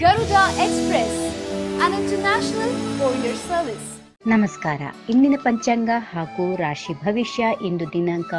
Garuda Express, an international courier service. ನಮಸ್ಕಾರ. ಇಂದಿನ ಪಂಚಾಂಗ ಹಾಗೂ ರಾಶಿ ಭವಿಷ್ಯ. ಇಂದು ದಿನಾಂಕ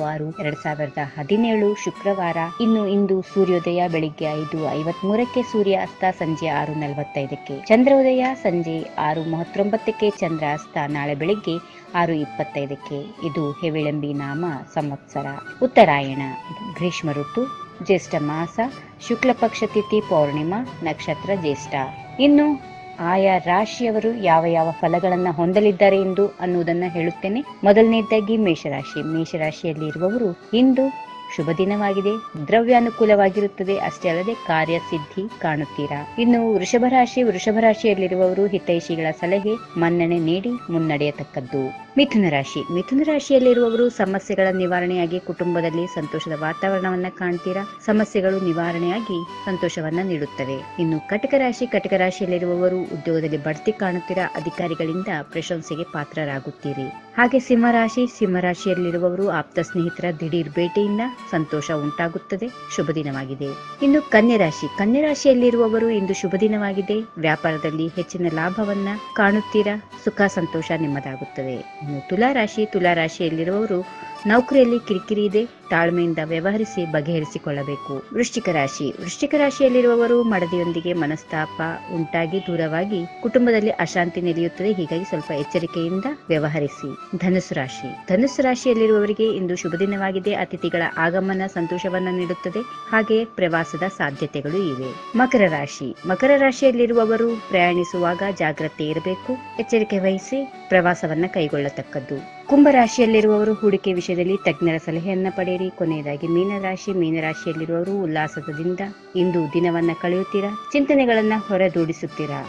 9/6/2017 ಶುಕ್ರವಾರ. ಇಂದು ಸೂರ್ಯೋದಯ ಬೆಳಿಗ್ಗೆ 5:53ಕ್ಕೆ, ಸೂರ್ಯ ಅಸ್ತ ಸಂಜೆ 6:45ಕ್ಕೆ, ಚಂದ್ರೋದಯ ಸಂಜೆ 6:39ಕ್ಕೆ, ಚಂದ್ರ ಅಸ್ತ ನಾಳೆ ಬೆಳಿಗ್ಗೆ 6:25ಕ್ಕೆ. ಇದು ಹೆವಿಳಂಬಿ ನಾಮ ಸಂವತ್ಸರ, ಉತ್ತರಾಯಣ, ಗ್ರೀಷ್ಮ ಋತು, ಜ್ಯೇಷ್ಠ ಮಾಸ, ಶುಕ್ಲ ಪಕ್ಷ ತಿಥಿ ಪೌರ್ಣಿಮಾ, ನಕ್ಷತ್ರ ಜ್ಯೇಷ್ಠ. ಇನ್ನು ಆಯಾ ರಾಶಿಯವರು ಯಾವ ಫಲಗಳನ್ನ ಹೊಂದಲಿದ್ದಾರೆ ಎಂದು ಅನ್ನುವುದನ್ನ ಹೇಳುತ್ತೇನೆ. ಮೊದಲನೇದಾಗಿ ಮೇಷರಾಶಿಯಲ್ಲಿ ಇರುವವರು ಇಂದು ಶುಭ ದಿನವಾಗಿದೆ, ದ್ರವ್ಯಾನುಕೂಲವಾಗಿರುತ್ತದೆ. ಅಷ್ಟೇ ಅಲ್ಲದೆ ಕಾರ್ಯಸಿದ್ಧಿ ಕಾಣುತ್ತೀರಾ. ಇನ್ನು ವೃಷಭ ರಾಶಿಯಲ್ಲಿರುವವರು ಹಿತೈಷಿಗಳ ಸಲಹೆ ಮನ್ನಣೆ ನೀಡಿ ಮುನ್ನಡೆಯತಕ್ಕದ್ದು. ಮಿಥುನ ರಾಶಿಯಲ್ಲಿರುವವರು ಸಮಸ್ಯೆಗಳ ನಿವಾರಣೆಯಾಗಿ ಕುಟುಂಬದಲ್ಲಿ ಸಂತೋಷದ ವಾತಾವರಣವನ್ನ ಕಾಣ್ತೀರಾ. ಸಮಸ್ಯೆಗಳು ನಿವಾರಣೆಯಾಗಿ ಸಂತೋಷವನ್ನ ನೀಡುತ್ತವೆ. ಇನ್ನು ಕಟಕ ರಾಶಿಯಲ್ಲಿರುವವರು ಉದ್ಯೋಗದಲ್ಲಿ ಬಡ್ತಿ ಕಾಣುತ್ತೀರಾ. ಅಧಿಕಾರಿಗಳಿಂದ ಪ್ರಶಂಸೆಗೆ ಪಾತ್ರರಾಗುತ್ತೀರಿ. ಹಾಗೆ ಸಿಂಹರಾಶಿಯಲ್ಲಿರುವವರು ಆಪ್ತ ಸ್ನೇಹಿತರ ದಿಢೀರ್ ಭೇಟಿಯಿಂದ ಸಂತೋಷ ಉಂಟಾಗುತ್ತದೆ. ಶುಭ ದಿನವಾಗಿದೆ. ಇನ್ನು ಕನ್ಯಾ ರಾಶಿಯಲ್ಲಿರುವವರು ಇಂದು ಶುಭ ದಿನವಾಗಿದೆ. ವ್ಯಾಪಾರದಲ್ಲಿ ಹೆಚ್ಚಿನ ಲಾಭವನ್ನ ಕಾಣುತ್ತೀರಾ. ಸುಖ ಸಂತೋಷ ನಿಮ್ಮದಾಗುತ್ತದೆ. ಇನ್ನು ತುಲಾ ರಾಶಿಯಲ್ಲಿರುವವರು ನೌಕರಿಯಲ್ಲಿ ಕಿರಿಕಿರಿ ಇದೆ, ತಾಳ್ಮೆಯಿಂದ ವ್ಯವಹರಿಸಿ ಬಗೆಹರಿಸಿಕೊಳ್ಳಬೇಕು. ವೃಶ್ಚಿಕ ರಾಶಿಯಲ್ಲಿರುವವರು ಮಡದಿಯೊಂದಿಗೆ ಮನಸ್ತಾಪ ಉಂಟಾಗಿ ದೂರವಾಗಿ ಕುಟುಂಬದಲ್ಲಿ ಅಶಾಂತಿ ನೆಲೆಯುತ್ತದೆ. ಹೀಗಾಗಿ ಸ್ವಲ್ಪ ಎಚ್ಚರಿಕೆಯಿಂದ ವ್ಯವಹರಿಸಿ. ಧನುಸ್ಸು ರಾಶಿಯಲ್ಲಿರುವವರಿಗೆ ಇಂದು ಶುಭ ದಿನವಾಗಿದೆ. ಅತಿಥಿಗಳ ಆಗಮನ ಸಂತೋಷವನ್ನ ನೀಡುತ್ತದೆ. ಹಾಗೆ ಪ್ರವಾಸದ ಸಾಧ್ಯತೆಗಳು ಇವೆ. ಮಕರ ರಾಶಿಯಲ್ಲಿರುವವರು ಪ್ರಯಾಣಿಸುವಾಗ ಜಾಗ್ರತೆ ಇರಬೇಕು, ಎಚ್ಚರಿಕೆ ವಹಿಸಿ ಪ್ರವಾಸವನ್ನ ಕೈಗೊಳ್ಳತಕ್ಕದ್ದು. ಕುಂಭ ರಾಶಿಯಲ್ಲಿರುವವರು ಹೂಡಿಕೆ ವಿಷಯದಲ್ಲಿ ತಜ್ಞರ ಸಲಹೆಯನ್ನ ಪಡೆಯಿರಿ. ಕೊನೆಯದಾಗಿ ಮೀನರಾಶಿಯಲ್ಲಿರುವವರು ಉಲ್ಲಾಸದಿಂದ ಇಂದು ದಿನವನ್ನ ಕಳೆಯುತ್ತೀರಾ. ಚಿಂತನೆಗಳನ್ನ ಹೊರದೂಡಿಸುತ್ತೀರಾ.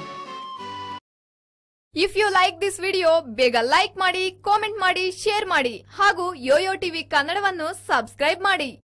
If you like this video, ಬೇಗ ಲೈಕ್ ಮಾಡಿ, ಕಾಮೆಂಟ್ ಮಾಡಿ, ಶೇರ್ ಮಾಡಿ ಹಾಗೂ ಯೋಯೋ ಟಿವಿ ಕನ್ನಡವನ್ನು ಸಬ್ಸ್ಕ್ರೈಬ್ ಮಾಡಿ.